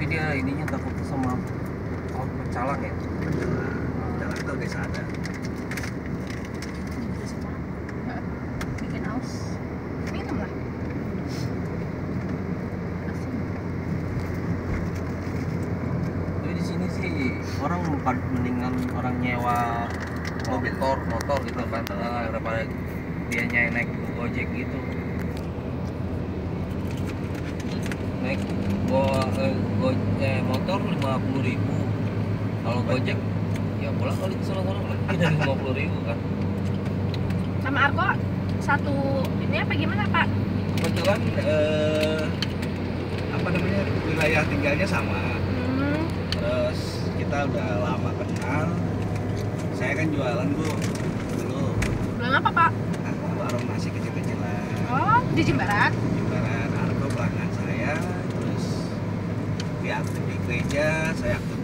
dia ininya takut sama pecalang ya. Pecalang tuh desa ada. Bikin aus. Minum lah. Tapi di sini sih orang mendingan orang nyewa motor gitu kan, daripada dia naik Gojek gitu. Naik motor 50.000, kalau Gojek ya pulang kali kesana lagi dari 50.000 kan. Sama Argo satu ini apa gimana Pak? Kebetulan apa namanya, wilayah tinggalnya sama. Terus kita udah lama kenal. Saya kan jualan Bu dulu. Belum apa Pak? Warung nasi kecil-kecilan. Oh di Jimbaran. Jimbaran. Argo pelanggan saya. Terus dia aktif di gereja, saya aktif